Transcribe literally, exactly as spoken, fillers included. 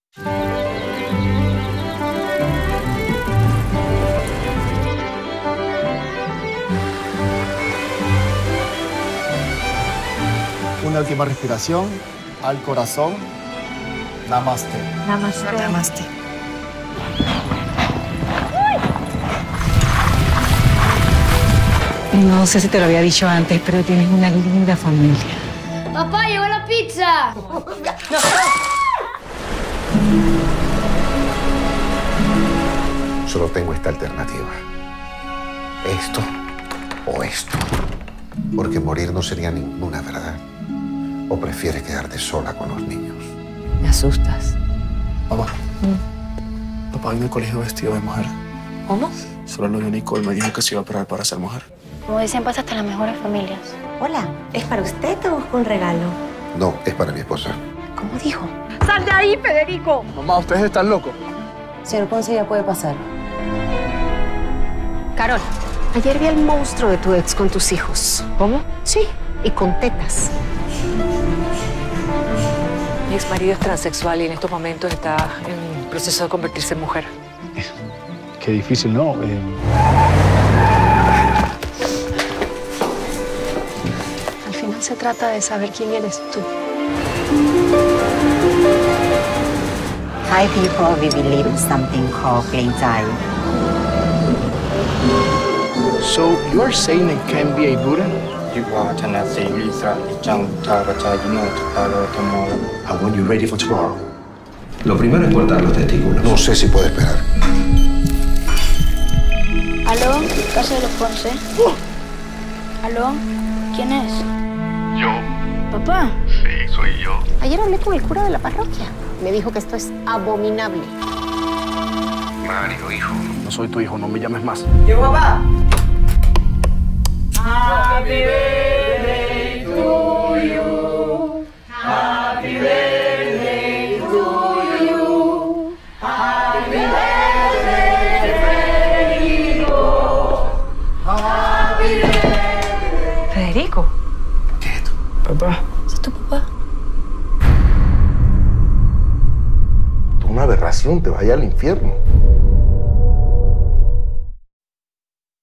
Una última respiración al corazón. Namaste. Namaste. Namaste. No sé si te lo había dicho antes, pero tienes una linda familia. ¡Papá, llegó la pizza! Solo tengo esta alternativa. Esto o esto. Porque morir no sería ninguna, ¿verdad? ¿O prefieres quedarte sola con los niños? Me asustas. Mamá. ¿Mm? Papá vino al colegio vestido de mujer. ¿Cómo? Solo lo vio Nicole, me dijo que se iba a operar para ser mujer. Como dicen, pasa hasta las mejores familias. Hola, ¿es para usted o busco un regalo? No, es para mi esposa. ¿Cómo dijo? ¡Sal de ahí, Federico! Mamá, ustedes están locos. Señor Ponce, ya puede pasar. Carol, ayer vi al monstruo de tu ex con tus hijos. ¿Cómo? Sí, y con tetas. Mi ex marido es transexual y en estos momentos está en proceso de convertirse en mujer. Qué difícil, ¿no? Eh... Al final se trata de saber quién eres tú. Thai people we believe in something called Pleinzai. So, you are saying it can be a Buddha? I want you ready for tomorrow. Lo primero es cortar los testículos. No sé si puedo esperar. ¿Aló? ¿Casa de los Ponce? Oh. ¿Aló? ¿Quién es? Yo. ¿Papá? Sí, soy yo. Ayer hablé con el cura de la parroquia. Me dijo que esto es abominable. Mario, hijo. No soy tu hijo, no me llames más. ¿Llegó papá? Happy birthday to you. Happy birthday to you. Happy birthday, Federico. Happy birthday. ¿Federico? ¿Qué es esto? Papá. ¿Es tu papá? Una aberración, te vaya al infierno.